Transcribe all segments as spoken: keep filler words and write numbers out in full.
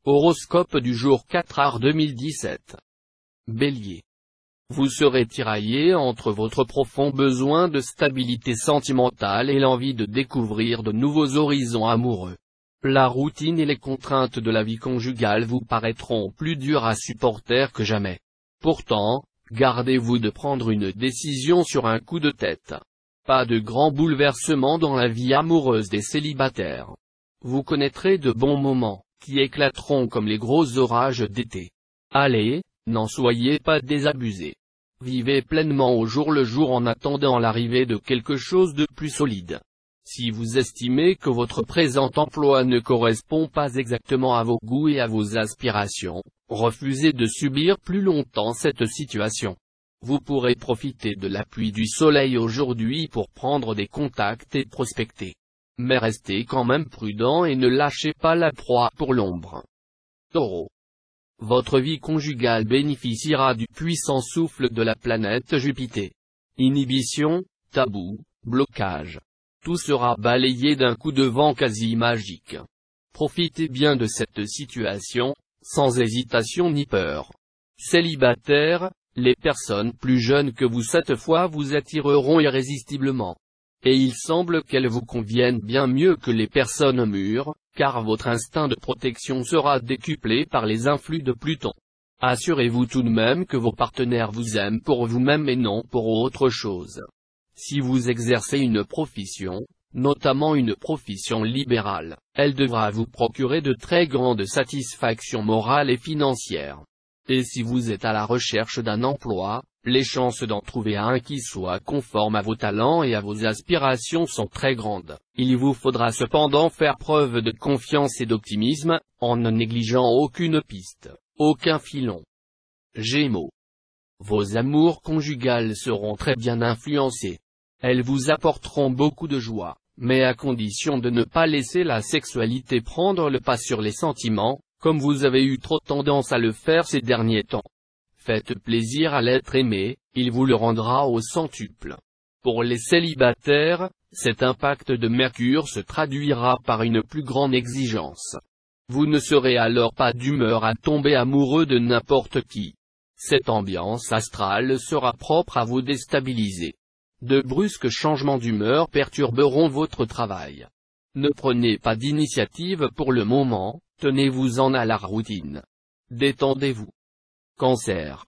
Horoscope du jour quatre avril deux mille dix-sept. Bélier. Vous serez tiraillé entre votre profond besoin de stabilité sentimentale et l'envie de découvrir de nouveaux horizons amoureux. La routine et les contraintes de la vie conjugale vous paraîtront plus dures à supporter que jamais. Pourtant, gardez-vous de prendre une décision sur un coup de tête. Pas de grands bouleversements dans la vie amoureuse des célibataires. Vous connaîtrez de bons moments, qui éclateront comme les gros orages d'été. Allez, n'en soyez pas désabusés. Vivez pleinement au jour le jour en attendant l'arrivée de quelque chose de plus solide. Si vous estimez que votre présent emploi ne correspond pas exactement à vos goûts et à vos aspirations, refusez de subir plus longtemps cette situation. Vous pourrez profiter de l'appui du soleil aujourd'hui pour prendre des contacts et prospecter. Mais restez quand même prudent et ne lâchez pas la proie pour l'ombre. Taureau. Votre vie conjugale bénéficiera du puissant souffle de la planète Jupiter. Inhibition, tabou, blocage. Tout sera balayé d'un coup de vent quasi magique. Profitez bien de cette situation, sans hésitation ni peur. Célibataire, les personnes plus jeunes que vous cette fois vous attireront irrésistiblement. Et il semble qu'elles vous conviennent bien mieux que les personnes mûres, car votre instinct de protection sera décuplé par les influx de Pluton. Assurez-vous tout de même que vos partenaires vous aiment pour vous-même et non pour autre chose. Si vous exercez une profession, notamment une profession libérale, elle devra vous procurer de très grandes satisfactions morales et financières. Et si vous êtes à la recherche d'un emploi, les chances d'en trouver un qui soit conforme à vos talents et à vos aspirations sont très grandes. Il vous faudra cependant faire preuve de confiance et d'optimisme, en ne négligeant aucune piste, aucun filon. Gémeaux. Vos amours conjugales seront très bien influencées. Elles vous apporteront beaucoup de joie, mais à condition de ne pas laisser la sexualité prendre le pas sur les sentiments, comme vous avez eu trop tendance à le faire ces derniers temps. Faites plaisir à l'être aimé, il vous le rendra au centuple. Pour les célibataires, cet impact de Mercure se traduira par une plus grande exigence. Vous ne serez alors pas d'humeur à tomber amoureux de n'importe qui. Cette ambiance astrale sera propre à vous déstabiliser. De brusques changements d'humeur perturberont votre travail. Ne prenez pas d'initiative pour le moment, tenez-vous-en à la routine. Détendez-vous. Cancer.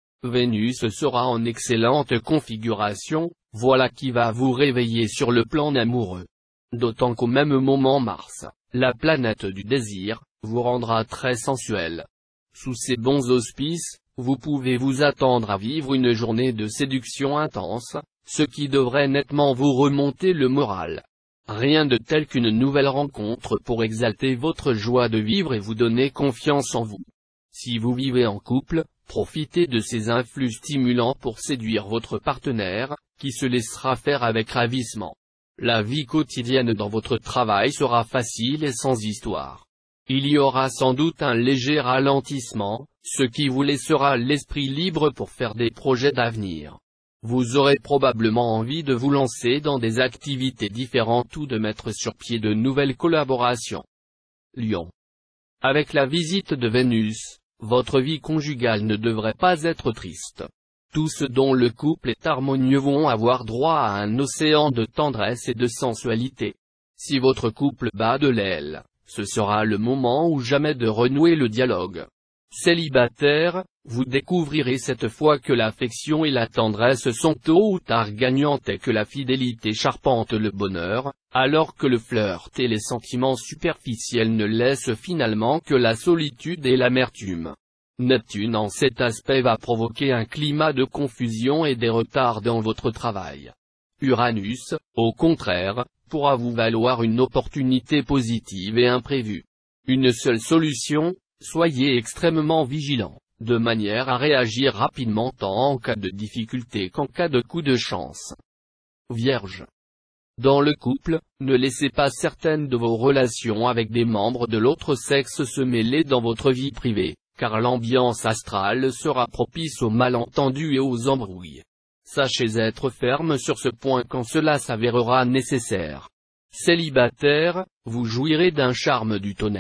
Vénus sera en excellente configuration, voilà qui va vous réveiller sur le plan amoureux. D'autant qu'au même moment Mars, la planète du désir, vous rendra très sensuel. Sous ces bons auspices, vous pouvez vous attendre à vivre une journée de séduction intense, ce qui devrait nettement vous remonter le moral. Rien de tel qu'une nouvelle rencontre pour exalter votre joie de vivre et vous donner confiance en vous. Si vous vivez en couple, profitez de ces influx stimulants pour séduire votre partenaire, qui se laissera faire avec ravissement. La vie quotidienne dans votre travail sera facile et sans histoire. Il y aura sans doute un léger ralentissement, ce qui vous laissera l'esprit libre pour faire des projets d'avenir. Vous aurez probablement envie de vous lancer dans des activités différentes ou de mettre sur pied de nouvelles collaborations. Lion. Avec la visite de Vénus, votre vie conjugale ne devrait pas être triste. Tous ceux dont le couple est harmonieux vont avoir droit à un océan de tendresse et de sensualité. Si votre couple bat de l'aile, ce sera le moment ou jamais de renouer le dialogue. Célibataire, vous découvrirez cette fois que l'affection et la tendresse sont tôt ou tard gagnantes et que la fidélité charpente le bonheur, alors que le flirt et les sentiments superficiels ne laissent finalement que la solitude et l'amertume. Neptune en cet aspect va provoquer un climat de confusion et des retards dans votre travail. Uranus, au contraire, pourra vous valoir une opportunité positive et imprévue. Une seule solution, soyez extrêmement vigilant, de manière à réagir rapidement tant en cas de difficulté qu'en cas de coup de chance. Vierge. Dans le couple, ne laissez pas certaines de vos relations avec des membres de l'autre sexe se mêler dans votre vie privée, car l'ambiance astrale sera propice aux malentendus et aux embrouilles. Sachez être ferme sur ce point quand cela s'avérera nécessaire. Célibataire, vous jouirez d'un charme du tonnerre.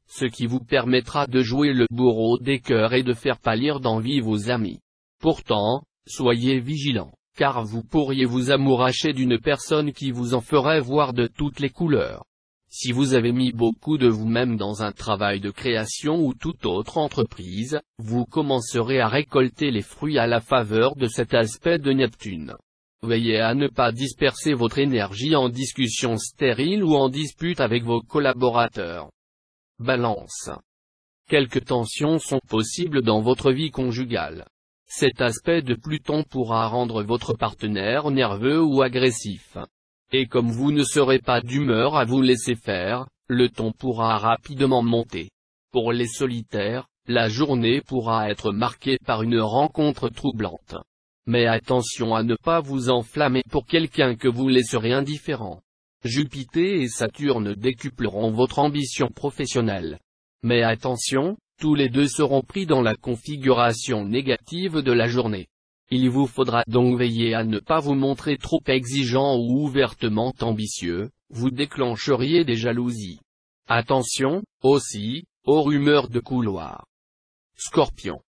ce qui vous permettra de jouer le bourreau des cœurs et de faire pâlir d'envie vos amis. Pourtant, soyez vigilants, car vous pourriez vous amouracher d'une personne qui vous en ferait voir de toutes les couleurs. Si vous avez mis beaucoup de vous-même dans un travail de création ou toute autre entreprise, vous commencerez à récolter les fruits à la faveur de cet aspect de Neptune. Veillez à ne pas disperser votre énergie en discussions stériles ou en dispute avec vos collaborateurs. Balance. Quelques tensions sont possibles dans votre vie conjugale. Cet aspect de Pluton pourra rendre votre partenaire nerveux ou agressif. Et comme vous ne serez pas d'humeur à vous laisser faire, le ton pourra rapidement monter. Pour les solitaires, la journée pourra être marquée par une rencontre troublante. Mais attention à ne pas vous enflammer pour quelqu'un que vous laisserez indifférent. Jupiter et Saturne décupleront votre ambition professionnelle. Mais attention, tous les deux seront pris dans la configuration négative de la journée. Il vous faudra donc veiller à ne pas vous montrer trop exigeant ou ouvertement ambitieux, vous déclencheriez des jalousies. Attention, aussi, aux rumeurs de couloir. Scorpion.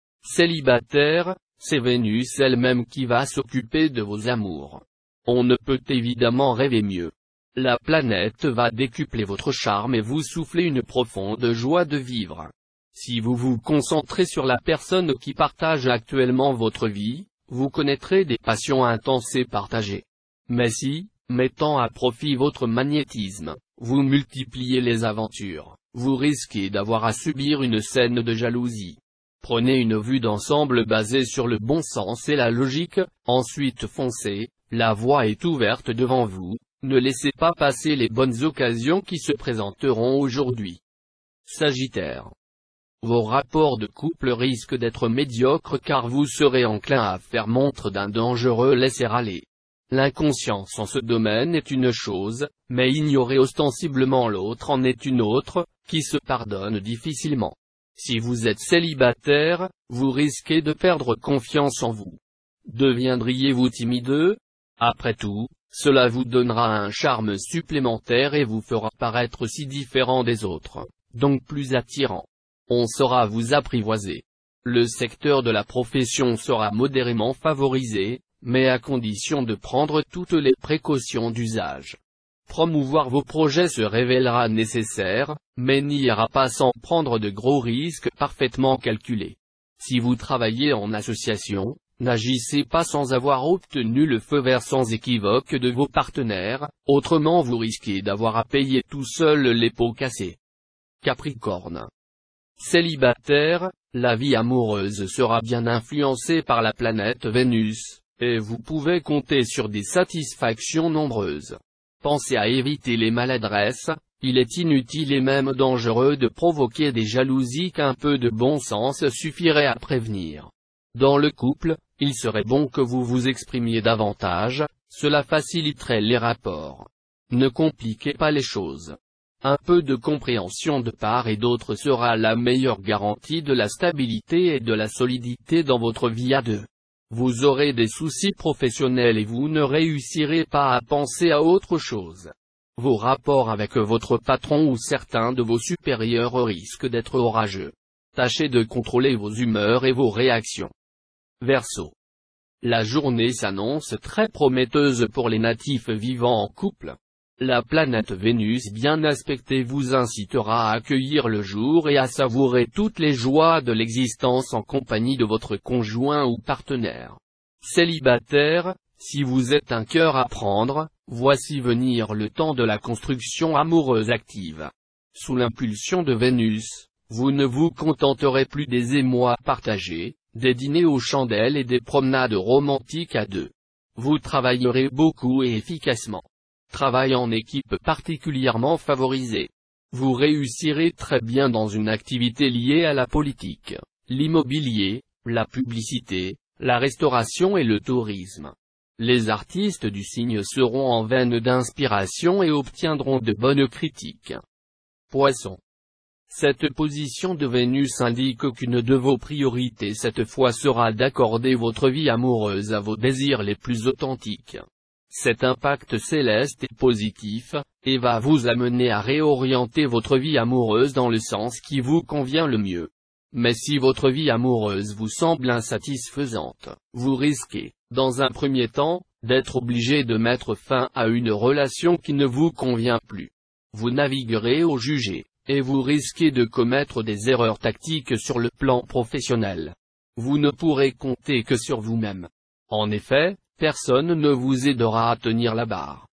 Célibataire, c'est Vénus elle-même qui va s'occuper de vos amours. On ne peut évidemment rêver mieux. La planète va décupler votre charme et vous souffler une profonde joie de vivre. Si vous vous concentrez sur la personne qui partage actuellement votre vie, vous connaîtrez des passions intenses et partagées. Mais si, mettant à profit votre magnétisme, vous multipliez les aventures, vous risquez d'avoir à subir une scène de jalousie. Prenez une vue d'ensemble basée sur le bon sens et la logique, ensuite foncez, la voie est ouverte devant vous, ne laissez pas passer les bonnes occasions qui se présenteront aujourd'hui. Sagittaire. Vos rapports de couple risquent d'être médiocres car vous serez enclin à faire montre d'un dangereux laisser-aller. L'inconscience en ce domaine est une chose, mais ignorer ostensiblement l'autre en est une autre, qui se pardonne difficilement. Si vous êtes célibataire, vous risquez de perdre confiance en vous. Deviendriez-vous timide? Après tout, cela vous donnera un charme supplémentaire et vous fera paraître si différent des autres, donc plus attirant. On saura vous apprivoiser. Le secteur de la profession sera modérément favorisé, mais à condition de prendre toutes les précautions d'usage. Promouvoir vos projets se révélera nécessaire, mais n'ira pas sans prendre de gros risques parfaitement calculés. Si vous travaillez en association, n'agissez pas sans avoir obtenu le feu vert sans équivoque de vos partenaires, autrement vous risquez d'avoir à payer tout seul les pots cassés. Capricorne. Célibataire, la vie amoureuse sera bien influencée par la planète Vénus, et vous pouvez compter sur des satisfactions nombreuses. Pensez à éviter les maladresses, il est inutile et même dangereux de provoquer des jalousies qu'un peu de bon sens suffirait à prévenir. Dans le couple, il serait bon que vous vous exprimiez davantage, cela faciliterait les rapports. Ne compliquez pas les choses. Un peu de compréhension de part et d'autre sera la meilleure garantie de la stabilité et de la solidité dans votre vie à deux. Vous aurez des soucis professionnels et vous ne réussirez pas à penser à autre chose. Vos rapports avec votre patron ou certains de vos supérieurs risquent d'être orageux. Tâchez de contrôler vos humeurs et vos réactions. Verseau. La journée s'annonce très prometteuse pour les natifs vivant en couple. La planète Vénus bien aspectée vous incitera à accueillir le jour et à savourer toutes les joies de l'existence en compagnie de votre conjoint ou partenaire. Célibataire, si vous êtes un cœur à prendre, voici venir le temps de la construction amoureuse active. Sous l'impulsion de Vénus, vous ne vous contenterez plus des émois partagés, des dîners aux chandelles et des promenades romantiques à deux. Vous travaillerez beaucoup et efficacement. Travail en équipe particulièrement favorisé. Vous réussirez très bien dans une activité liée à la politique, l'immobilier, la publicité, la restauration et le tourisme. Les artistes du signe seront en veine d'inspiration et obtiendront de bonnes critiques. Poisson. Cette position de Vénus indique qu'une de vos priorités cette fois sera d'accorder votre vie amoureuse à vos désirs les plus authentiques. Cet impact céleste est positif, et va vous amener à réorienter votre vie amoureuse dans le sens qui vous convient le mieux. Mais si votre vie amoureuse vous semble insatisfaisante, vous risquez, dans un premier temps, d'être obligé de mettre fin à une relation qui ne vous convient plus. Vous naviguerez au jugé, et vous risquez de commettre des erreurs tactiques sur le plan professionnel. Vous ne pourrez compter que sur vous-même. En effet, personne ne vous aidera à tenir la barre.